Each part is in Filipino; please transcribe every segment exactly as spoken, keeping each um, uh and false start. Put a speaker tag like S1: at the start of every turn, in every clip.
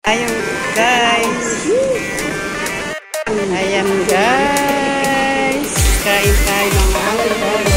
S1: Ayan guys. Ayan guys. Kain tayo ng avocado.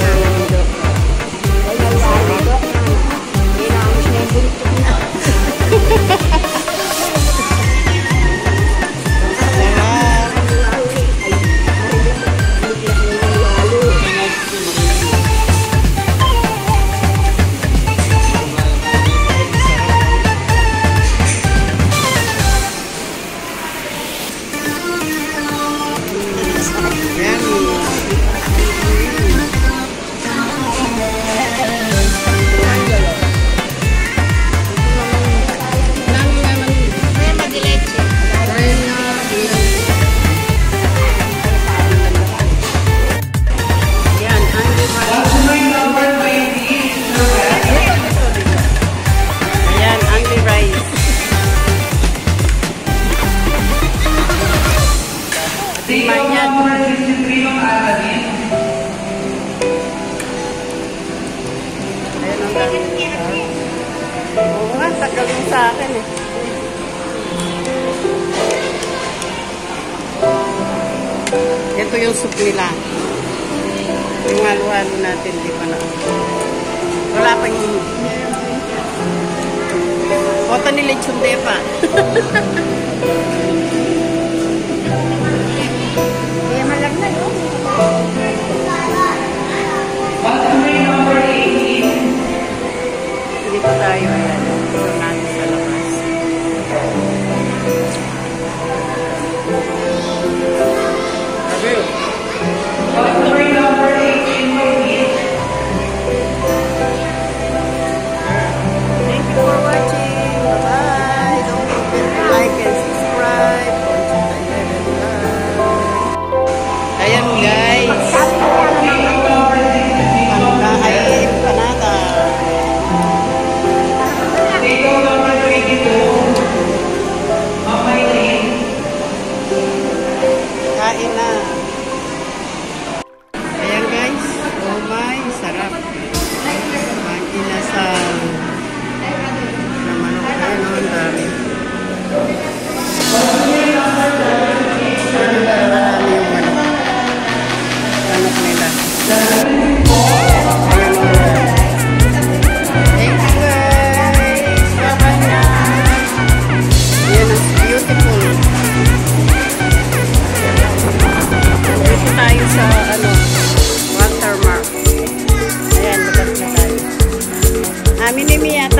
S1: Oo nga, tagal mo sa akin eh. Ito yung soup nila. Yung halo-halo natin, di pa na. Wala pa yung... Oto ni lechon de pa. Kaya malag na yun. Dito tayo, ayan. Dito natin sa labas. Thank you for watching. Bye-bye. Don't forget to like and subscribe. Ayan guys. Pagkain panata. Kain na. Ayan guys. Oh my, sarap. Mag-inasal. Na manok. Ayan o, ang dami. Ayan na marami yung manok. Manok nila. Ayan o. Thank you guys. Bye-bye na. Ayan, it's beautiful. Dito tayo sa ano, watermark. Ayan, labas na tayo. Amin ni Mia.